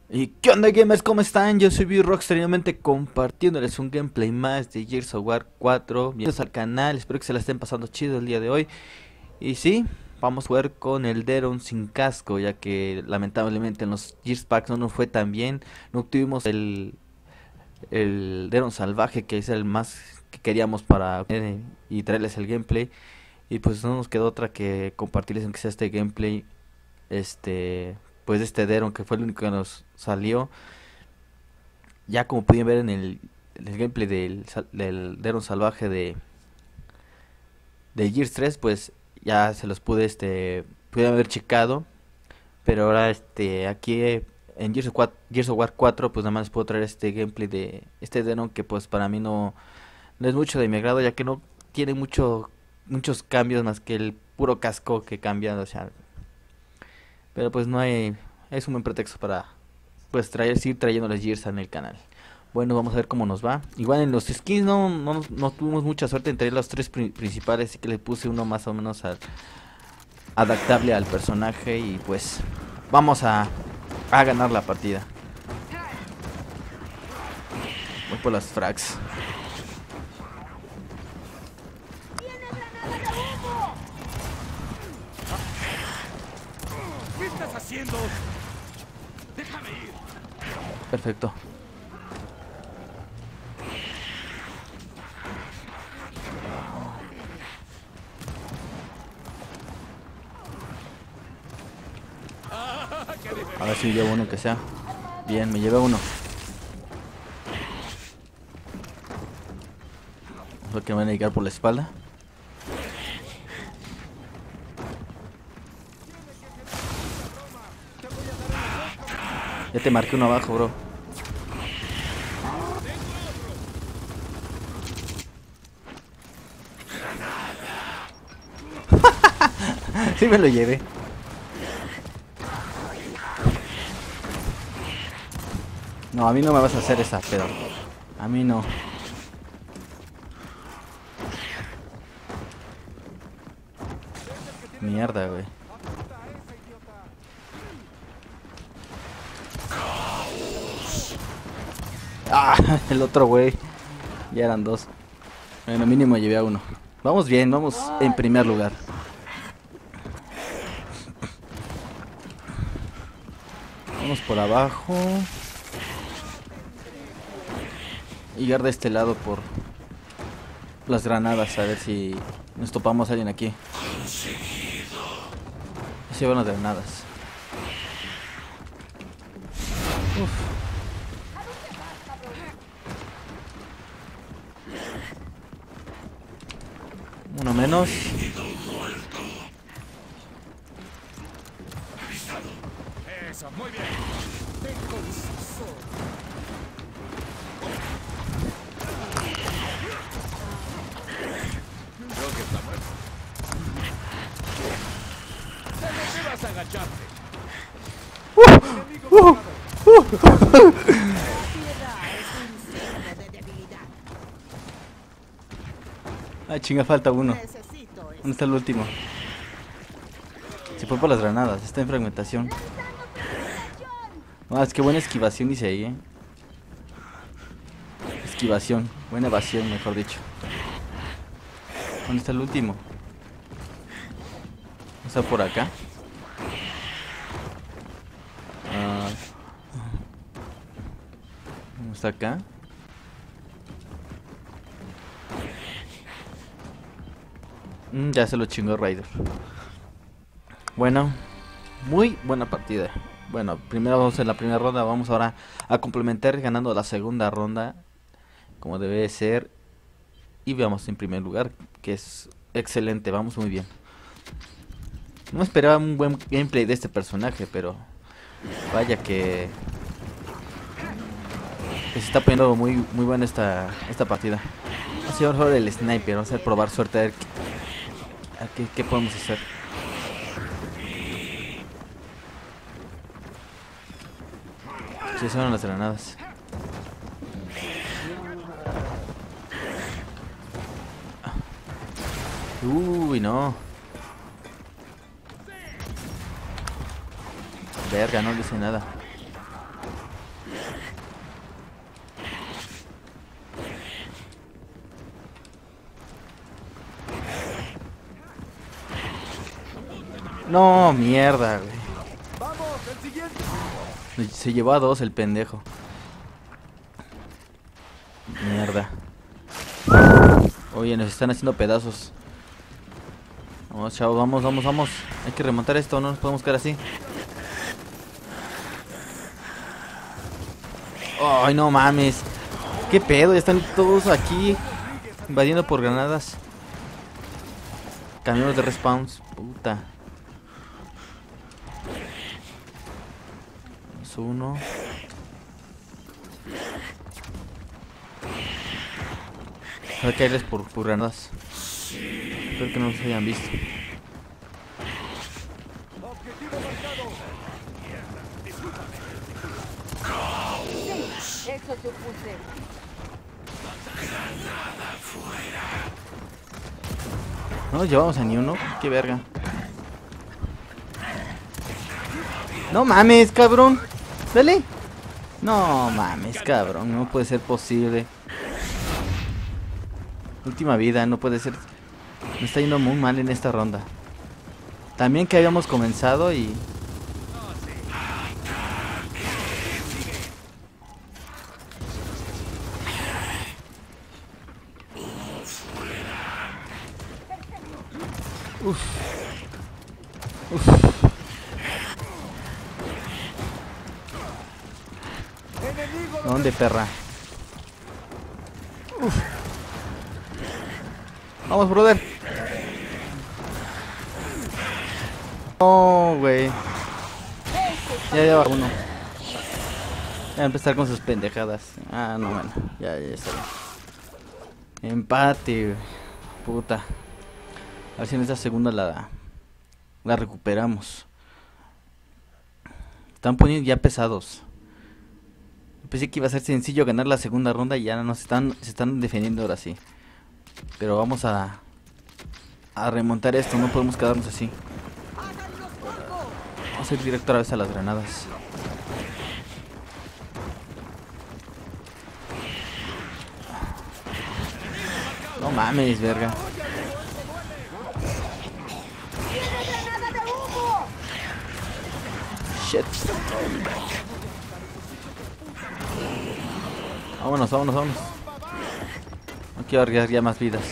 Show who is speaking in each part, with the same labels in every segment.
Speaker 1: ¿Y qué onda, gamers? ¿Cómo están? Yo soy V-Rockstar, nuevamente compartiéndoles un gameplay más de Gears of War 4. Bienvenidos al canal, espero que se la estén pasando chido el día de hoy. Y sí, vamos a jugar con el Deron sin casco, ya que lamentablemente en los Gears Packs no nos fue tan bien. No obtuvimos el Deron salvaje, que es el más que queríamos para y traerles el gameplay. Y pues no nos quedó otra que compartirles aunque sea este gameplay, este, pues de este Deron, que fue el único que nos salió. Ya como pudieron ver en el gameplay del Deron salvaje de Gears 3, pues ya se los pudieron haber checado. Pero ahora aquí en Gears of War 4, pues nada más les puedo traer este gameplay de este Deron, que pues para mí no es mucho de mi agrado, ya que no tiene muchos cambios más que el puro casco que cambia, o sea. Pero pues no hay, es un buen pretexto para pues seguir trayendo las Gears en el canal. Bueno, vamos a ver cómo nos va. Igual en los skins no tuvimos mucha suerte entre los tres principales, así que le puse uno más o menos adaptable al personaje y pues vamos a ganar la partida. Voy por las frags.
Speaker 2: ¿Qué estás haciendo? Déjame ir.
Speaker 1: Perfecto. A ver si llevo uno que sea. Bien, me llevé uno. Lo que me van a llegar por la espalda. Ya te marqué uno abajo, bro. Sí me lo llevé. No, a mí no me vas a hacer esa, pero a mí no. Mierda, güey. Ah, el otro güey. Ya eran dos. Bueno, mínimo llevé a uno. Vamos bien, vamos en primer lugar. Vamos por abajo. Y ir de este lado por las granadas, a ver si nos topamos a alguien aquí. Así van las granadas. Uf. Uno menos.
Speaker 2: Eso, muy bien. Creo que está muerto. ¿Cómo te vas a agacharte?
Speaker 1: Ah, chinga, falta uno. ¿Dónde está el último? Se fue por las granadas, está en fragmentación. Ah, es que buena esquivación dice ahí, Esquivación, buena evasión, mejor dicho. ¿Dónde está el último? ¿Está por acá? Ah, ¿no está acá? Ya se lo chingó Raider. Bueno, muy buena partida. Bueno, primero vamos en la primera ronda, vamos ahora a complementar ganando la segunda ronda como debe ser. Y vamos en primer lugar, que es excelente, vamos muy bien. No esperaba un buen gameplay de este personaje, pero vaya que se está poniendo muy buena esta partida. Vamos a llevar ahora el sniper, vamos a probar suerte a ver qué podemos hacer. Sí, son las granadas. Uy, no. Verga, no le hice nada. No, mierda, güey.
Speaker 3: Vamos, el siguiente.
Speaker 1: Se llevó a 2 el pendejo. Mierda. Oye, nos están haciendo pedazos. Vamos, chavos, vamos, vamos, vamos. Hay que remontar esto, no nos podemos quedar así. Ay, no mames. ¿Qué pedo? Ya están todos aquí invadiendo por granadas. Camiones de respawns. Puta. Es uno. Hay que caerles por granadas. Espero que no los hayan visto.
Speaker 3: Objetivo marcado.
Speaker 4: Eso supuse.
Speaker 1: No nos llevamos a ni uno. Qué verga. No mames, cabrón. Dale. No mames, cabrón. No puede ser posible. Última vida, no puede ser. Me está yendo muy mal en esta ronda. También que habíamos comenzado y... Uf. Uf.
Speaker 3: Enemigo.
Speaker 1: ¿Dónde, perra? Uf. Vamos, brother. No, güey. Ya lleva uno. Ya va a empezar con sus pendejadas. Ah, no, bueno. Ya está bien. Empate, güey. Puta. A ver si en esta segunda la recuperamos. Están poniendo ya pesados. Pensé que iba a ser sencillo ganar la segunda ronda y ya se están defendiendo ahora sí. Pero vamos a remontar esto, no podemos quedarnos así. Vamos a ir directo otra vez a las granadas. No mames, verga. Shit. Vámonos, vámonos, vámonos. No quiero arriesgar ya más vidas.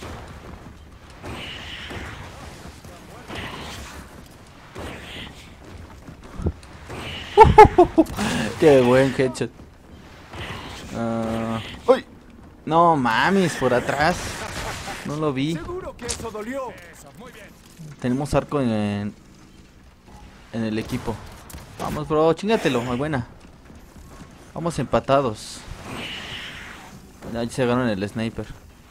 Speaker 1: Qué buen headshot. ¡Uy! No mames, por atrás. No lo vi.
Speaker 3: Seguro que eso dolió.
Speaker 1: Tenemos arco en el equipo. Vamos, bro, chingatelo, muy buena. Vamos empatados. Ya se ganó el sniper.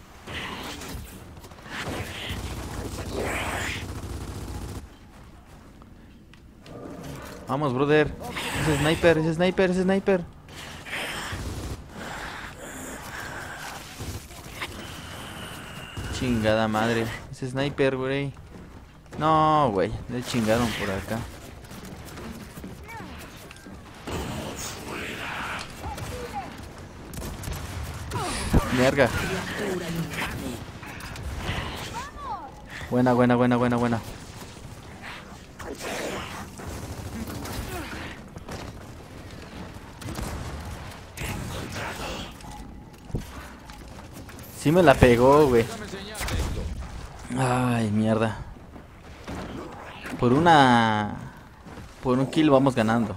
Speaker 1: Vamos, brother. Ese sniper, ese sniper, ese sniper. Chingada madre. Ese sniper, güey. No, güey. Le chingaron por acá. Verga. Buena, buena, buena, buena, buena. Sí me la pegó, güey. Ay, mierda. Por un kill vamos ganando.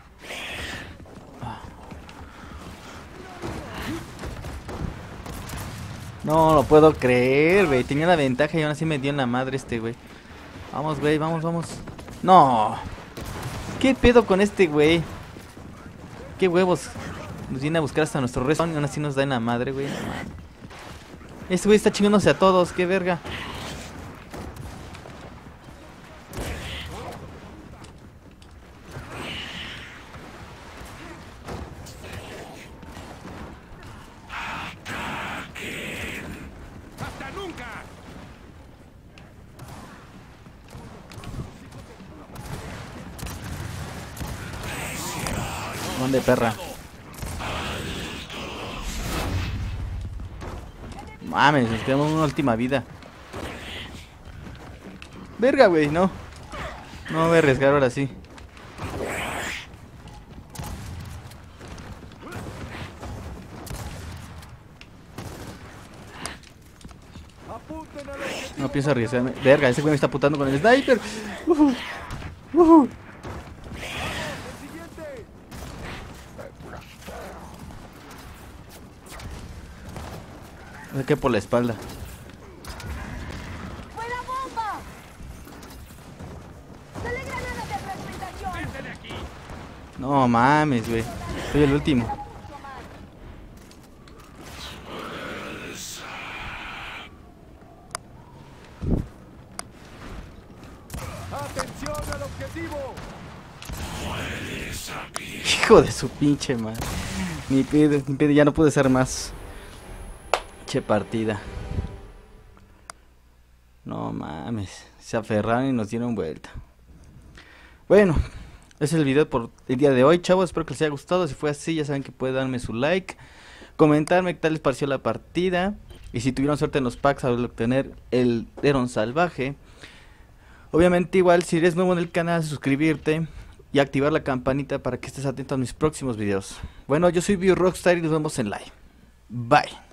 Speaker 1: No lo puedo creer, güey. Tenía la ventaja y aún así me dio en la madre este, güey. Vamos, güey, vamos, vamos. No. ¿Qué pedo con este, güey? ¿Qué huevos? Nos viene a buscar hasta nuestro respawn y aún así nos da en la madre, güey. No, este güey está chingándose a todos, qué verga.
Speaker 2: ¡Hasta nunca!
Speaker 1: ¿Dónde, perra? Mames, nos quedamos una última vida. Verga, güey, no. No voy a arriesgar ahora sí.
Speaker 3: Apunten al objetivo.
Speaker 1: No pienso arriesgarme. Verga, ese güey me está putando con el sniper.
Speaker 3: El siguiente.
Speaker 1: Me quedé por la espalda.
Speaker 4: ¡Buena bomba! ¡Dale granada de fragmentación!
Speaker 2: ¡Vete de aquí!
Speaker 1: No mames, güey. Soy el último.
Speaker 3: Atención al objetivo.
Speaker 1: Hijo de su pinche madre. Ni pedo, ya no pude hacer más. Che partida. No mames. Se aferraron y nos dieron vuelta. Bueno, ese es el video por el día de hoy, chavos. Espero que les haya gustado. Si fue así, ya saben que pueden darme su like, comentarme qué tal les pareció la partida. Y si tuvieron suerte en los packs al obtener el Heron salvaje. Obviamente igual si eres nuevo en el canal, suscribirte y activar la campanita para que estés atento a mis próximos videos. Bueno, yo soy BioRockstar y nos vemos en live. Bye.